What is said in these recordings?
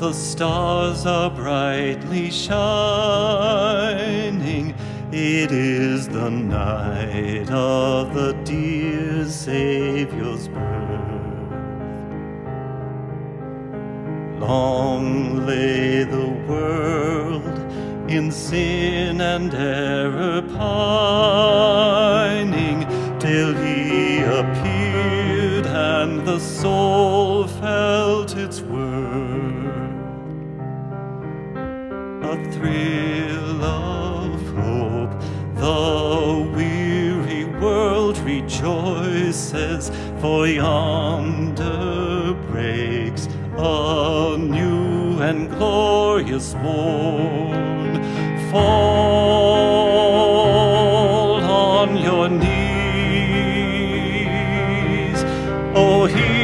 the stars are brightly shining. It is the night of the dear Saviour's birth. Long lay the world in sin and error pining, till He appeared and the soul felt its worth. A thrill of hope, the weary world rejoices, for yonder breaks a new and glorious morn. Fall on your knees, oh,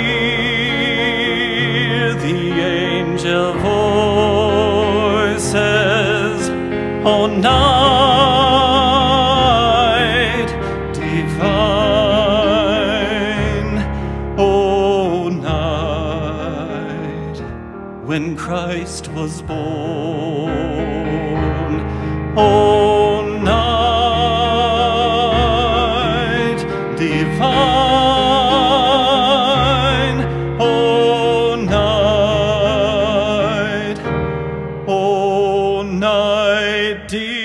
hear the angel voices, oh, night divine, oh, night when Christ was born, oh, night divine, oh, night divine.